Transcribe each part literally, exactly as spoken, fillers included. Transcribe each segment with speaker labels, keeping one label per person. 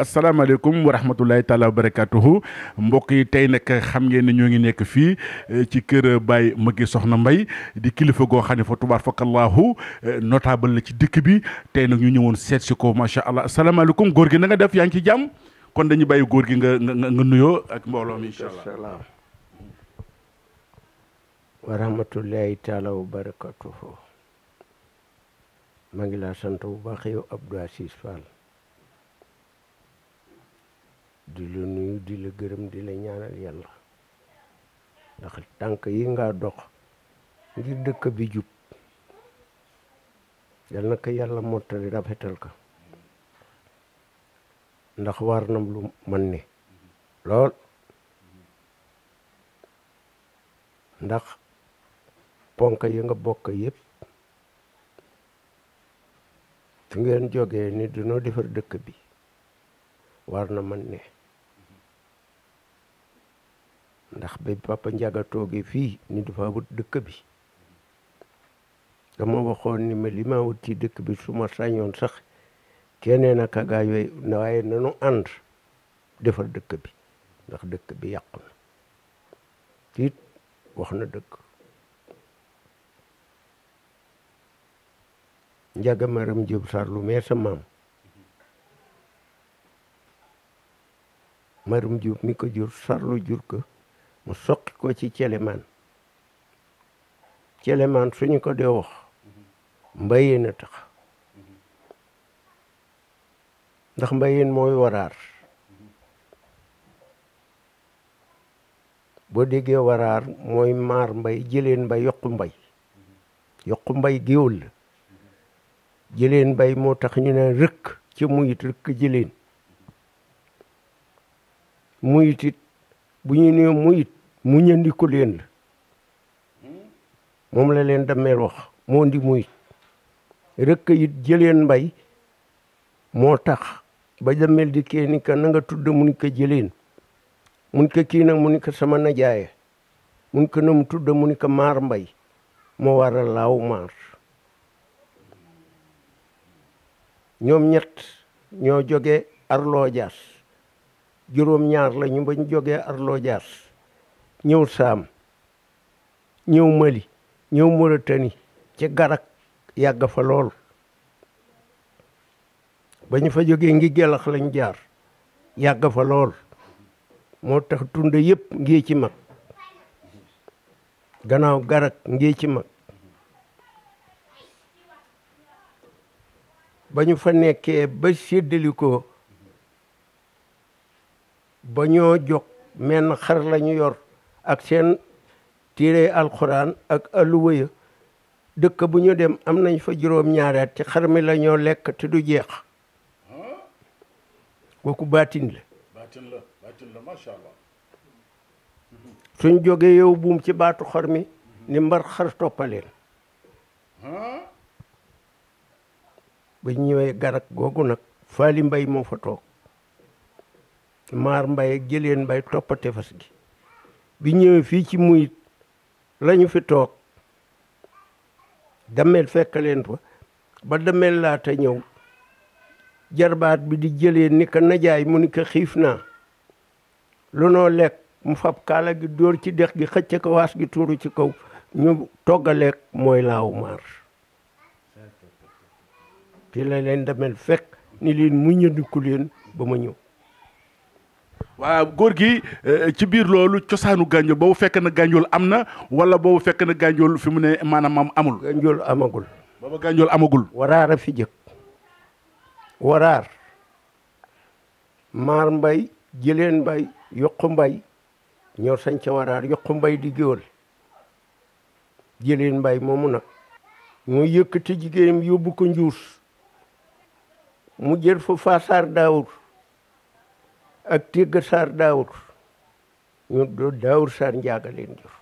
Speaker 1: asalaamaaleykum wa rahmatulahi taala wa barakatuhu mbokk yi tey nag xam ngeen ne ñoo ngi nekk fii ci kër Baye Magui Sokhna Mbaye di kilifa goo xam ne fa tubaar fakallahu notable la ci dëkk bi tey nag ñu ñëwoon seet si ko macha allah asalaamaaleykum góor gi na nga def yaa ngi ci jàmm kon dañu bàyyi góor gi nga nga nga nuyoo ak mbooloo mi incha allah.
Speaker 2: wa rahmatulahi taala wa barakatuhu maa ngi laa sant bu baax yow Abdou Aziz Fall di la nuyu di la gërëm di la ñaanal yàlla ndax tànk yi nga dox ngir dëkk bi jub yal na ko yàlla mottali rafetal ko ndax war na lu man ne lool ndax ponk yi nga bokk yëpp fi ngeen jógee ni dunoo defar dëkk bi war na man ne ndax ba papa Njaga toogee fii ni dafa wut dëkk bi dama waxoon ni ma li ma wut ci dëkk bi su ma sañoon sax keneen ak gaa yooyu waaye nanu ànd defar dëkk bi ndax dëkk bi yàqu na tiit wax na dëgg Njaga Maram Jóob Sarlu mee sa maam Maram Jóob mi ko jur Sarlu jur ko mu soqi ko ci celemaan celemaan suñu ko dee wax mbayeen a tax ndax mbayeen mooy waraar boo déggee waraar mooy maar mbay jëleen mbay yokku mbay yokku mbay géwël la jëleen mbay moo tax ñu ne rëkk ci muyit rëkk jëleen muyit it bu ñu nee muyit mu ñandiku leen la moom la leen dameel wax moo ndi muyit rëkk it jëleen mbay moo tax ba dameel di kee ni ka na nga tudd mu ni ko jëleen mun ko kii nag mu ni ko sama najaaye mun ko na mu tudd mu ni ko maar mbay moo waral laaw maar ñoom ñett ñoo jógee Arloo Jaas juróom ñaar la ñu bañ jógee Arloo Jaas ñëw Saam ñëw Mali ñëw Mauritanie ci Garak yàgg fa lool ba ñu fa jógee ngi gelax lañ jaar yàgg fa lool moo tax tund yëpp ngi ci mag gannaaw Garak ngi ci mag ba ñu fa nekkee ba séddali ko ba ñoo jóg menn xar lañu yor ak seen téere alxuraan ak alluwaya dëkk bu ñu dem am nañ fa juróom ñaari at ci xar mi la ñoo lekk te du jeex kooku baatin la
Speaker 1: baatin la baatin la macha allah
Speaker 2: suñ jógee yow buum ci baatu xar mi ni mbar xar toppaleen ba ñëwee Garak googu nag Faali Mbay moo fa toog maar Mbay ak jëleen Mbay toppa tefes gi bi ñëwee fii ci muyit lañu fi toog dameel fekk leen fa ba dameel laata ñëw jarbaat bi di jëleen ni ko najaay mu ni ko xiif naa lu noo lekk mu fab kaala gi dóor ci dex gi xëcc ko waas gi tuuru ci kaw ñu togg a lekk mooy laaw maar fii la leen damel fekk ni leen mu ñëndiku leen ba ma ñëw
Speaker 1: waaw góor gi ci biir loolu cosaanu Gandiol boobu fekk na Gandiol am na wala boobu fekk na Gandiol fi mu ne maanaam amul
Speaker 2: Gandiol amagul
Speaker 1: booba Gandiol amagul
Speaker 2: waraar a fi jëkk waraar maar mbay jëleen mbay yokku mbay ñoo sañ ca waraar yokku mbay di géwël jëleen mbay moomu nag moo yëkkati jigéenam yóbbu ko njuus mu jël fa faasaar daawur ak tégg saar daawur ñu doo daawur saar njaaga leen jur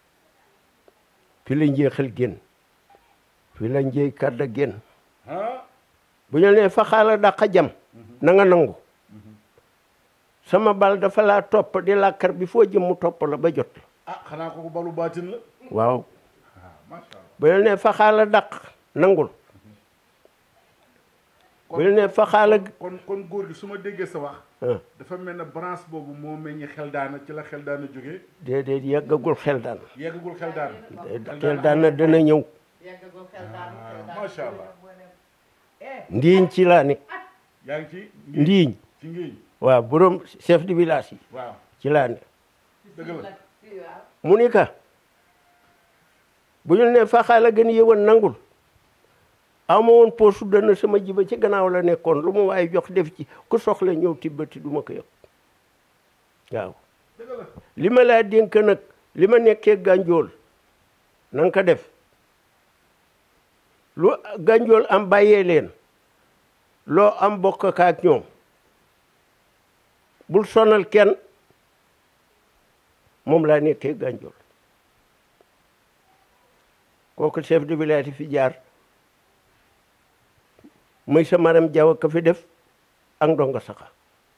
Speaker 2: fi la njeexal génn fi la njeey kàdda génn bu ñu nee fa xaala daqa jam na nga nangu sama bal dafa laa topp di làkkar bi foo jëm mu topp la ba jot la
Speaker 1: ah xanaa ko balu baatin la
Speaker 2: waaw bu ñu nee fa xaala daq nangul bu ñu ne faxaala
Speaker 1: kon kon góor gi su ma déggee sa wax dafa mel ne branche boobu moo meññi xel daana ci la xel daana jógee
Speaker 2: déedéet yeggagul xel daan
Speaker 1: yeggagul xel daana
Speaker 2: xel daan na dana ñëw
Speaker 1: macha allah
Speaker 2: ndiiñ ci laa nekk
Speaker 1: yaa ngi ci
Speaker 2: ndiiñ
Speaker 1: ci ngiñ
Speaker 2: waaw borom chef de village yi
Speaker 1: waaw
Speaker 2: ci laa nekk
Speaker 1: dëgg la
Speaker 2: mu ni ka bu ñu ne faxaala gën yëwan nangul ama woon poosu dana sama jiba ci gannaaw la nekkoon lu mu waaye jox def ci ku soxla ñëw tibbati du ma ko yëg waaw li ma laa dénk nag li ma nekkee gànjool na nga ko def lu gànjool am bàyyee leen loo am bokk ak ñoom bul sonal kenn moom laa nekkee gànjool kooku chef de village fi jaar muy sa maram jaw ka fi def ak ndongo saxa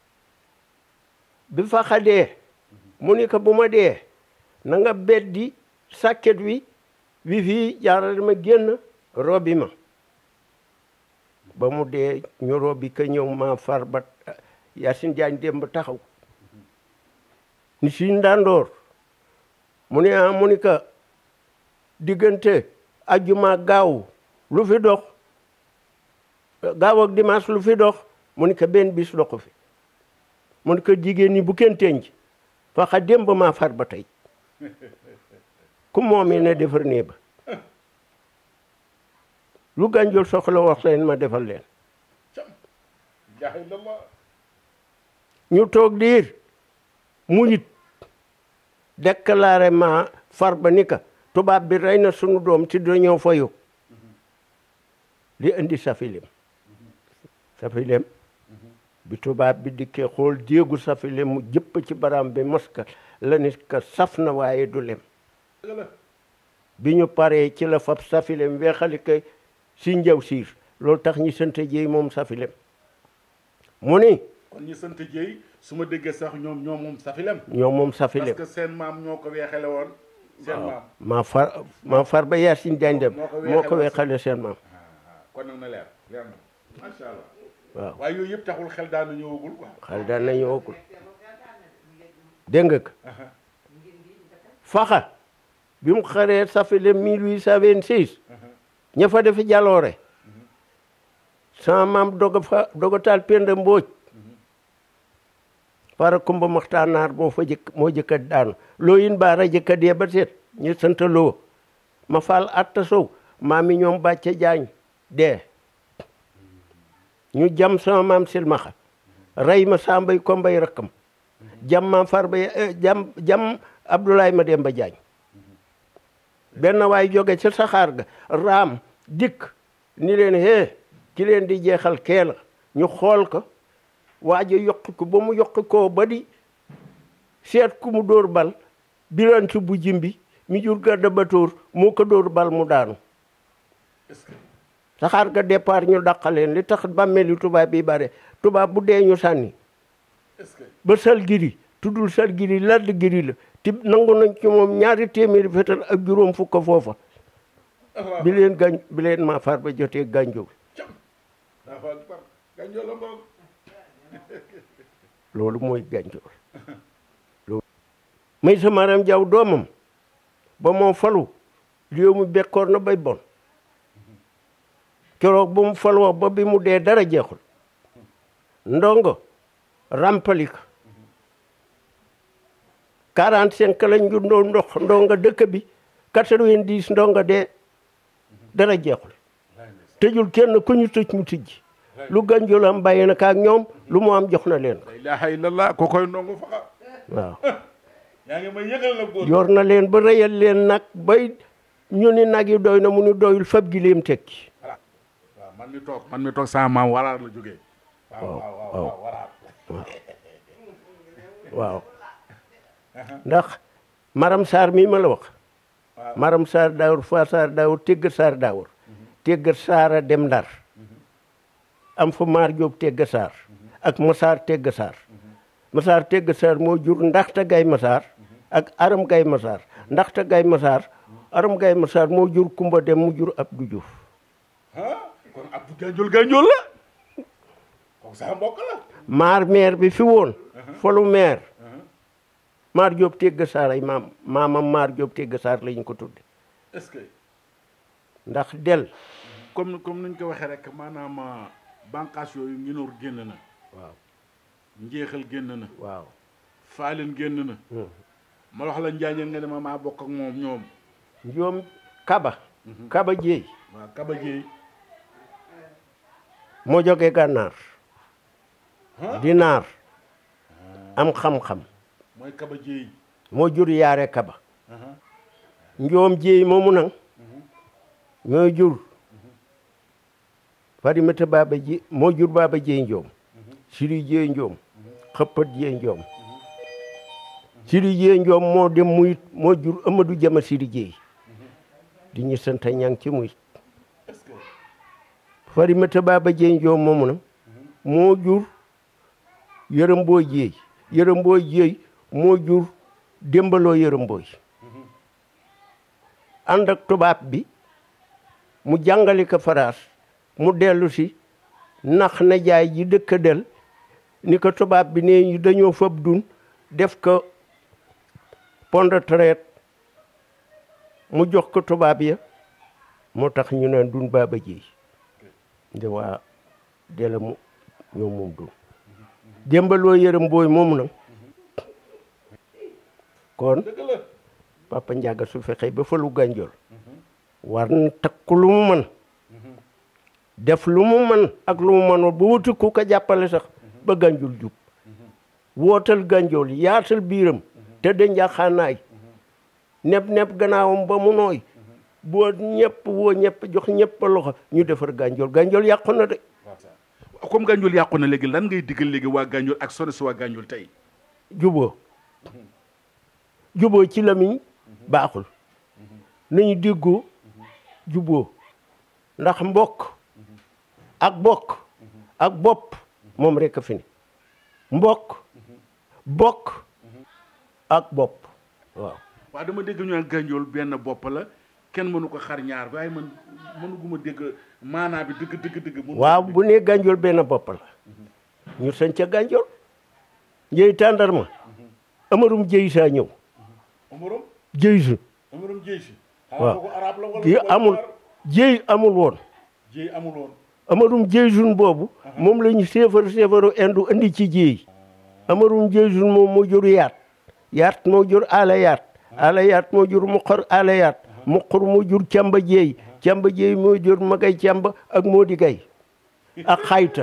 Speaker 2: bi fa xadee mu ni ko bu ma dee na nga beddi sàkket wi wi fii jaaral ma génn robi ma ba mu dee ñu robi ka ñëw ma far ba Yacine Diagne dem ba taxaw ni si ndandoor mu ni ah mu ni ko diggante ajjuma gaaw lu fi dox gaaw ak dimanche lu fi dox mu ni ko benn bis doxu fi mu ni ko jigéen ñi bu kenn tenj faxa dem ba maa far ba tey ku moom yi ne defar nee ba lu gànjool soxla wax leen ma defal leen ñu toog diir mu nit déclaré ma far ba ni ka tubaab bi rey na sunu doom ci dañoo fayu li indi safilem safilem bi tubaab bi dikkee xool jéegu safilem mu jëpp ci baram bi maska la nit ka saf na waaye du lem bi ñu paree ci la fab safilem weexali ko si njaw siir loolu tax ñi sant jéey moom safilem mu ni
Speaker 1: kon ñi sant jéey su ma déggee sax ñoom ñoom moom safilem
Speaker 2: ñoom moom safilem
Speaker 1: parce que seen maam ñoo ko weexale woon seen maam
Speaker 2: maa far maa far ba Yacine Diagne dem moo ko weexale seen maam
Speaker 1: kon nag na leer leer na macha allah
Speaker 2: waaw
Speaker 1: waaye yooyu yëpp taxul xel daan na ñëwagul quoi
Speaker 2: xel daan na ñëwagul dégg nga ko faxa bi mu xaree safile mille huit cent vingt-six ña fa defi jaloore sama maam doga fa doga taal penda mbooj para kumba maxtaanaar moo fa jëkk moo jëkka daanu loo yin baara jëkka dee ba seet ñu sant loo ma faal atta sow maam mi ñoom bàcce jaañ dee ñu jam sama maam silmaxa rey ma sambay ko mbay rakkam jam maam far ba jam jam Abdoulaye ma dem ba jaañ benn waay jóge ca saxaar ga raam dikk ni leen hee ki leen di jeexal kee la ñu xool ko waaja yokk ko ba mu yokk koo ba di seet ku mu dóor bal birantu bu jimbi mi jur gadda ba tóor moo ko dóor bal mu daanu saxaar ga départ ñu dàqaleen li tax bàmmeeli tubaab bi bare tubaab bu dee ñu sànni ba sal giri tuddul sal giri ladd giri la ti nangu nañ ci moom ñaari téeméeri fetal ak juróom fukk foofa bi leen gañ bi leen maa far ba jotee gànjool loolu mooy gànjool loolu may sa maram jaw doomam ba moo falu réew mi bekkoor na bay bon keroog ba mu faloo ba bi mu dee dara jeexul ndongo rampalik quarante cinq lañ ju ndoo ndox ndonga dëkk bi quatre-vingt-dix ndonga dee dara jeexul tëjul kenn ku ñu tëj mu tijji lu gànjool am bàyyi na kaak ñoom lu mu am jox na leen
Speaker 1: la ilaha illallah ko koy ndongo faxa
Speaker 2: waaw
Speaker 1: yaa ngi may yëgal la góor
Speaker 2: yor na leen ba rëyal leen nag bay ñu ni nag yi doy na mu ni doyul fab gi leem tekki
Speaker 1: waaw man mi toog man mi toog sama maam waraar la jógee
Speaker 2: waaw
Speaker 1: waaw
Speaker 2: waaw
Speaker 1: waaw waraar
Speaker 2: waaw ndax maram saar mii ma la wax maram saar daawur fa saar daawur téggat saar daawur téggat saara dem ndar am fa maar jóob téggat saar ak masaar téggat saar masaar téggat saar moo jur ndaxta gay masaar ak aram gay masaar ndaxta gay masaar aram gay masaar moo jur kumba dem mu jur Abdou Diouf
Speaker 1: kon Abdou gànjool gànjool la sa mbokk la.
Speaker 2: maar meer bi fi woon. folu meer. maar Jóob Tegg Saar ay maam maamam maar Jóob Tegg Saar lañu ko tudde.
Speaker 1: est-ce que.
Speaker 2: ndax del.
Speaker 1: comme comme nuñ ko waxee rek maanaam bànqaas yooyu nginóor génn na.
Speaker 2: waaw.
Speaker 1: njeexal génn na.
Speaker 2: waaw.
Speaker 1: faaleen génn na. ma wax la njaañeen nga ne ma maa bokk ak moom ñoom.
Speaker 2: ñoom kaba. kaba jéey.
Speaker 1: waaw kaba jéey.
Speaker 2: moo jógee gànnaar. di naar. am xam-xam.
Speaker 1: mooy kaba jéey.
Speaker 2: moo jur yaare kaba. njoom jéey moomu nag. ñooy jur. farimata baaba ji moo jur baaba jéey njoom. siri jéey njoom. xëppat jéey njoom. siri jéey njoom moo dem muyit moo jur Amadou Jama siri jéey. di ñu sant ñang ci muyit. farimata baaba jéey njoom moomu nag. moo jur yërëm booy jéey. yërëm booy jéey moo jur démbaloo yërëm booy. ànd ak tubaab bi mu jàngali ko faraas mu dellu si nax na jaay ji dëkk del ni ko tubaab bi nee ñu dañoo fab dun def ko pont de traite mu jox ko tubaab ya moo tax ñu naan dun baaba jéey nde waa dela mu ñoo moom dun démbaloo yërëm booy moomu nag kon papa Ndiaga su fexee ba falu Gandiol war na takku lu mu mën def lu mu mën ak lu mu mënul ba wuti ku ko jàppale sax ba Gandiol jub wootal Gandiol yaatal biiram te de njaxaanaay neb neb gannaawam ba mu nooy boo ñëpp woo ñëpp jox ñëpp loxo ñu defar Gandiol Gandiol yàqu na de.
Speaker 1: comme Gandiol yàqu na léegi lan ngay diggal léegi waa Gandiol ak sone si waa Gandiol tey.
Speaker 2: juboo juboo ci lamiñ baaxul nañu déggoo juboo ndax mbokk ak bokk ak bopp moom rek a fi ne mbokk bokk ak bopp waaw.
Speaker 1: waaw dama dégg ñu naan Gandiol benn bopp la kenn mënu ko xar ñaar waaye man mënuguma dégg maanaa bi dëgg dëgg dëgg.
Speaker 2: waaw bu ne Gandiol benn bopp la ñu sañ ca Gandiol njëy tàndarma amarum jëy saa ñëw.
Speaker 1: amarum
Speaker 2: jëy si.
Speaker 1: amarum jëy si.
Speaker 2: waaw kii amul jëy amul woon.
Speaker 1: jëy amul woon.
Speaker 2: amarum jëy sun boobu. moom la ñu séefar séefaru indu andi ci jëy. amarum jëy sun moom moo jur yaat. yaat moo jur ala yaat. ala yaat moo jur muqar ala yaat. muqar moo jur camba jëy. camba jëy moo jur magay camba ak moodi gay ak xayta.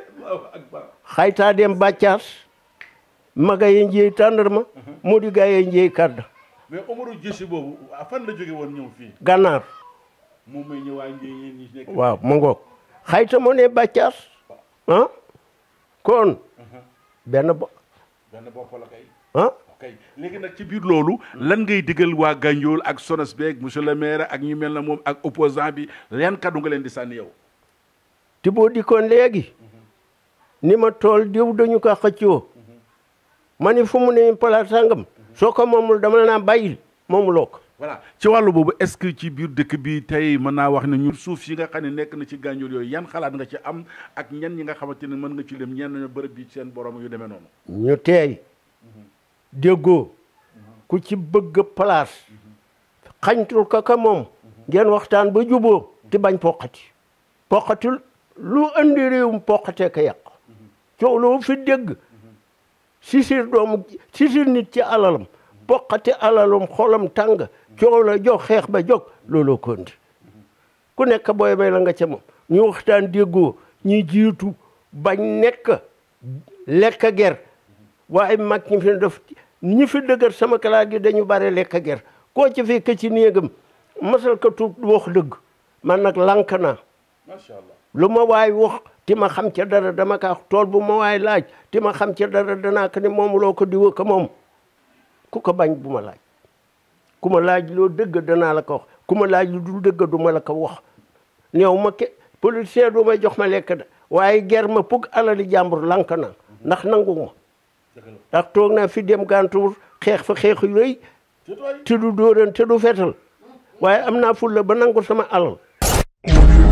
Speaker 2: xaytaa dem bàccaas. magay njëy tàndarma. moodi gay njëy kadda.
Speaker 1: mais Omarou Jësi boobu fan la jóge woon ñëw fii.
Speaker 2: gànnaar.
Speaker 1: moom may ñëwaay njëy ñi nekk.
Speaker 2: waaw ma ngoog xayta moo ne bàccaas. ah kon. benn bo.
Speaker 1: benn bopp la kay.
Speaker 2: ah.
Speaker 1: ok léegi nag ci biir loolu. lan ngay digal waa Gandiol ak Sones beeg monsieur le maire ak ñu mel na moom ak opposant bi yan kaddu nga leen di sànni yow.
Speaker 2: te boo dikkoon léegi. ni ma tool diw dañu ko xëccoo. ma ni fu mu ne palaat sàngam. soo ko moomul dama la naa bàyyil moomuloo ko.
Speaker 1: voilà ci wàllu boobu est-ce que ci biir dëkk bi tey mën naa wax ne ñun suuf yi nga xam ne nekk na ci Gandiol yooyu yan xalaat nga ci am ak ñan ñi nga xamante ne mën nga ci lim ñenn ñu bërëb bi seen borom yu demee noonu.
Speaker 2: ñu teey déggoo ku ci bëgg place xañtul ko ka moom ngeen waxtaan ba juboo te bañ poqati poqatul lu andi réewum poqatee ka yàq coow loo fi dégg sisir doomu sisir nit ci alalam poqati alalum xolam tàng coow la jox xeex ba jóg looloo kondi ku nekk booy bay la nga ca moom ñu waxtaan déggoo ñi jiitu bañ nekk lekk ger waaye mag ñi fi def ñi fi dëgër sama kalaat gi dañu bare lekk ger koo ci fekk ci néegam masal ko tuut wax dëgg man nag lànk naa
Speaker 1: macha allah
Speaker 2: lu ma waay wax ti ma xam ca dara dama kaa tool bu ma waay laaj ti ma xam ca dara danaa ko ni moom loo ko diwa ko moom ku ko bañ bu ma laaj ku ma laaj loo dëgg danaa la ko wax ku ma laaj lu dul dëgg du ma la ko wax néew ma ke politicien du ma jox ma lekk da waaye ger ma pug alali jàmbur lànk naa ndax nangu ma ndax toog naa fi dem gàntuur xeex fa xeex yu rëy te du dóoran te du fetal waaye am naa fulla ba nangu sama alal